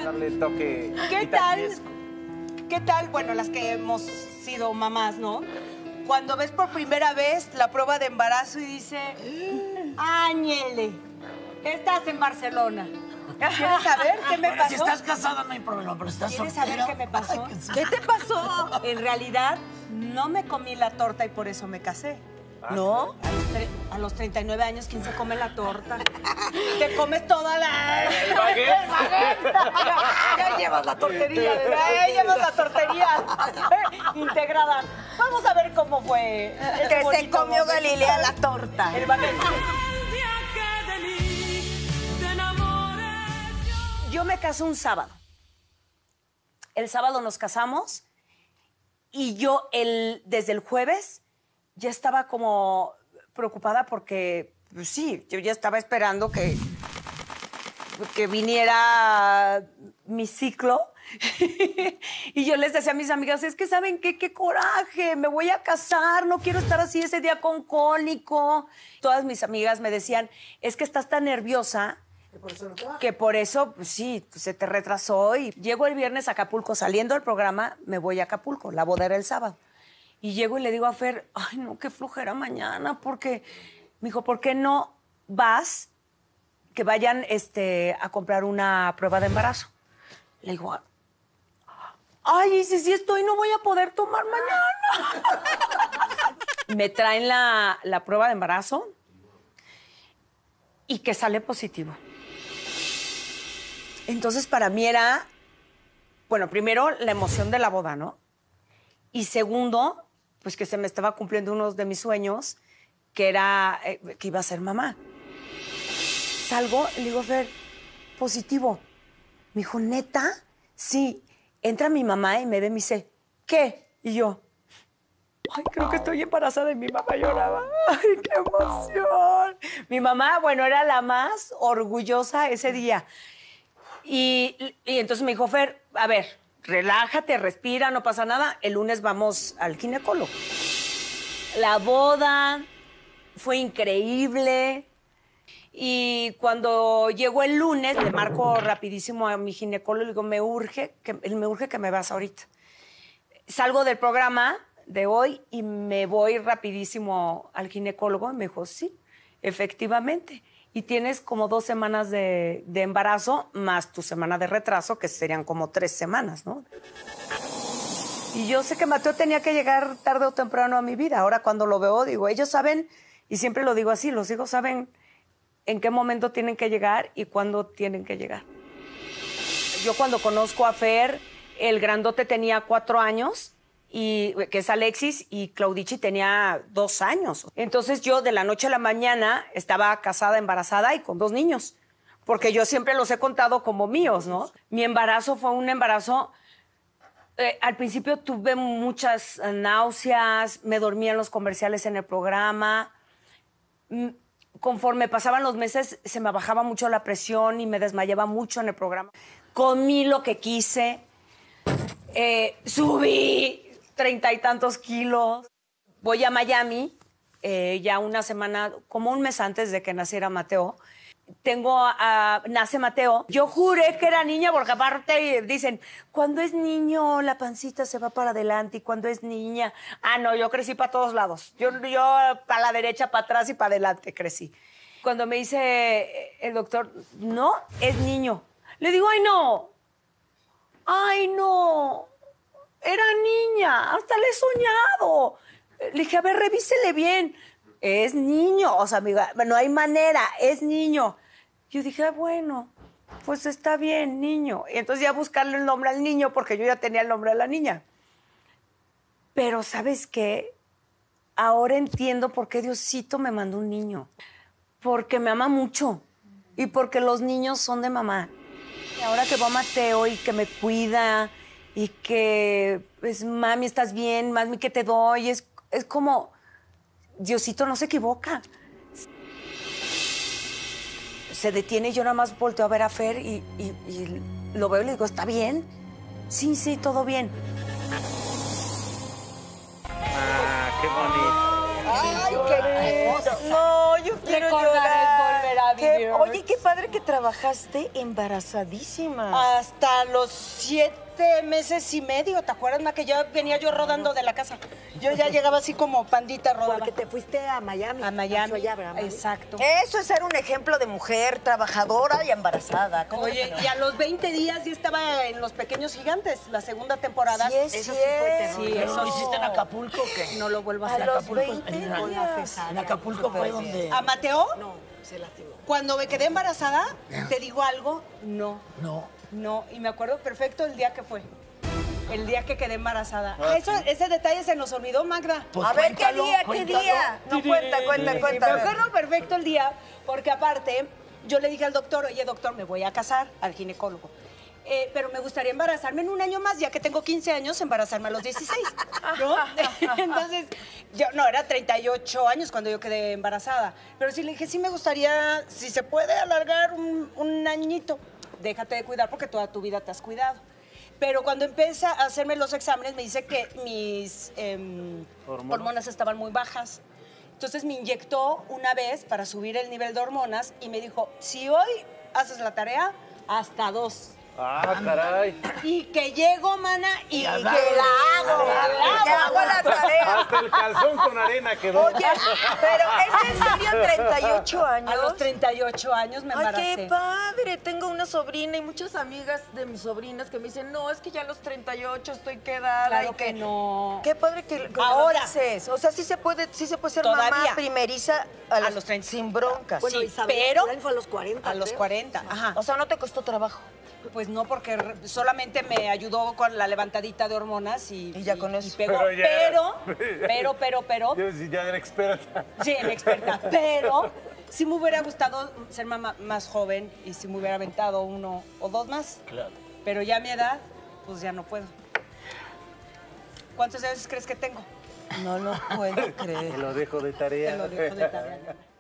darle el toque. ¿Qué tal? ¿Qué tal? Bueno, las que hemos sido mamás, ¿no? Cuando ves por primera vez la prueba de embarazo y dice, Áñele, estás en Barcelona. ¿Quieres saber qué me pasó? Si estás casada no hay problema, pero estás ¿Quieres soltera. saber qué me pasó? ¿Qué te pasó? En realidad, no me comí la torta y por eso me casé. ¿No? A los 39 años, ¿quién se come la torta? Te comes toda la... El baguette. Ya llevas la tortería, ya llevas la tortería integrada. Vamos a ver cómo fue. Que se comió Galilea la torta. El baguette. Yo me casé un sábado. El sábado nos casamos y yo desde el jueves ya estaba como preocupada porque, pues sí, yo ya estaba esperando que viniera mi ciclo. Y yo les decía a mis amigas, es que ¿saben qué? ¡Qué coraje! Me voy a casar, no quiero estar así ese día con cólico. Todas mis amigas me decían, es que estás tan nerviosa que por eso, pues sí, se te retrasó. Y llego el viernes a Acapulco, saliendo del programa, me voy a Acapulco, la boda era el sábado. Y llego y le digo a Fer, ay, no, qué flojera mañana, porque... Me dijo, ¿por qué no vas, que vayan a comprar una prueba de embarazo? Le digo, ay, si estoy, no voy a poder tomar mañana. Me traen la prueba de embarazo y que sale positivo. Entonces, para mí era, bueno, primero, la emoción de la boda, ¿no? Y segundo, pues que se me estaba cumpliendo uno de mis sueños, que era que iba a ser mamá. Salgo y le digo, Fer, positivo. Me dijo, ¿neta? Sí. Entra mi mamá y me ve y me dice, ¿qué? Y yo, ay, creo que estoy embarazada. Y mi mamá lloraba. Ay, qué emoción. Mi mamá, bueno, era la más orgullosa ese día. Y entonces me dijo, Fer, a ver, relájate, respira, no pasa nada. El lunes vamos al ginecólogo. La boda fue increíble. Y cuando llegó el lunes, le marco rapidísimo a mi ginecólogo y le digo, me urge que me veas ahorita. Salgo del programa de hoy y me voy rapidísimo al ginecólogo. Y me dijo, sí, efectivamente. Y tienes como 2 semanas de embarazo más tu semana de retraso, que serían como 3 semanas, ¿no? Y yo sé que Mateo tenía que llegar tarde o temprano a mi vida. Ahora cuando lo veo, digo, ellos saben, y siempre lo digo así, los hijos saben en qué momento tienen que llegar y cuándo tienen que llegar. Yo cuando conozco a Fer, el grandote tenía 4 años, que es Alexis, y Claudichi tenía 2 años. Entonces yo de la noche a la mañana estaba casada, embarazada y con 2 niños, porque yo siempre los he contado como míos, ¿no? Mi embarazo fue un embarazo... al principio tuve muchas náuseas, me dormía en los comerciales en el programa. Conforme pasaban los meses, se me bajaba mucho la presión y me desmayaba mucho en el programa. Comí lo que quise, subí 30 y tantos kilos. Voy a Miami, ya una semana, como un mes antes de que naciera Mateo. Nace Mateo. Yo juré que era niña porque aparte dicen, cuando es niño la pancita se va para adelante y cuando es niña... Ah, no, yo crecí para todos lados. Yo para la derecha, para atrás y para adelante crecí. Cuando me dice el doctor, no, es niño. Le digo, ay, no, era niña, hasta le he soñado. Le dije, a ver, revísele bien. Es niño, o sea, amiga, no hay manera, es niño. Yo dije, bueno, pues está bien, niño. Y entonces ya buscarle el nombre al niño, porque yo ya tenía el nombre de la niña. Pero, ¿sabes qué? Ahora entiendo por qué Diosito me mandó un niño. Porque me ama mucho y porque los niños son de mamá. Y ahora que va Mateo y que me cuida y que, pues, mami, ¿estás bien? Mami, ¿qué te doy? Es como... Diosito no se equivoca. Se detiene y yo nada más volteo a ver a Fer y lo veo y le digo, ¿está bien? Sí, todo bien. Ah, qué bonito. Ay, qué hermoso. No, yo quiero llorar. Es volver a Oye, qué padre que trabajaste embarazadísima. Hasta los 7 meses y medio, ¿te acuerdas, Ma? Que ya venía yo rodando de la casa. Yo ya llegaba así como pandita rodando. Porque te fuiste a Miami. A Miami. Allá, ¿verdad? Exacto. Eso es ser un ejemplo de mujer trabajadora y embarazada. ¿Cómo Oye, que no? y a los 20 días ya estaba en Los Pequeños Gigantes, la segunda temporada. Sí, es Eso sí fue cierto. terrible. Sí, ¿Pero eso lo hiciste en Acapulco o qué? no lo vuelvo a A hacer. los Acapulco, 20 en días. En Acapulco fue donde... ¿A Mateo? No, se lastimó. Cuando me quedé embarazada, ¿te digo algo? No, No. y me acuerdo perfecto el día que fue. El día que quedé embarazada. Ese detalle se nos olvidó, Magda. Pues A ver, ¿qué cuéntalo, día? ¿Qué cuéntalo. día? No, cuenta. Me acuerdo perfecto el día, porque aparte, yo le dije al doctor, oye, doctor, me voy a casar, al ginecólogo. Pero me gustaría embarazarme en un año más, ya que tengo 15 años, embarazarme a los 16, ¿no? Entonces, era 38 años cuando yo quedé embarazada. Pero sí le dije, sí me gustaría, si se puede alargar un añito, déjate de cuidar porque toda tu vida te has cuidado. Pero cuando empieza a hacerme los exámenes, me dice que mis hormonas estaban muy bajas. Entonces me inyectó una vez para subir el nivel de hormonas y me dijo, si hoy haces la tarea, hasta 2. Ah, caray. Y que llego, mana, y que la hago. Que hago la tarea. Hasta el calzón con arena quedó. Oye, pero ¿es en serio 38 años? A los 38 años me Ay, embaracé. qué padre. Tengo una sobrina y muchas amigas de mis sobrinas que me dicen, no, es que ya a los 38 estoy quedada. Claro y que no. Qué padre que Ahora. lo dices. O sea, sí se puede ser Todavía. mamá primeriza a los 30. sin broncas. Bueno, Sí, Isabel pero Durán fue a los 40. a los creo. 40, ajá. O sea, no te costó trabajo. Pues no, porque solamente me ayudó con la levantadita de hormonas y ya con eso. pegó. Pero ya Pero, Yo sí ya era experta. sí, experta, pero sí me hubiera gustado ser mamá más joven y si me hubiera aventado 1 o 2 más. Claro. Pero ya a mi edad, pues ya no puedo. ¿Cuántos años crees que tengo? No lo puedo creer. Te lo dejo de tarea. Te lo dejo de tarea.